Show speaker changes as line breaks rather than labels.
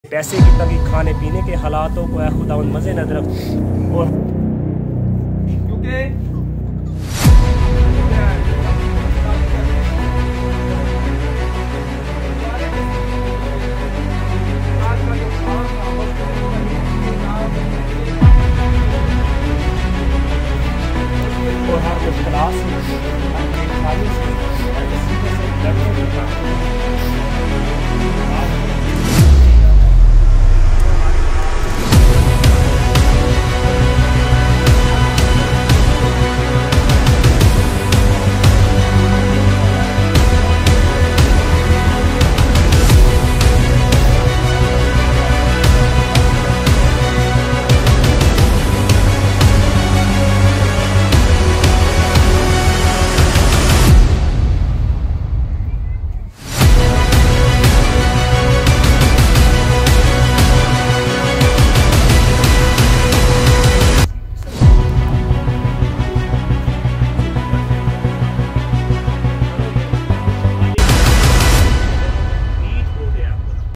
पैसे की तंगी, खाने पीने के हालातों को खुदावंद मज़े नज़र रख और क्योंकि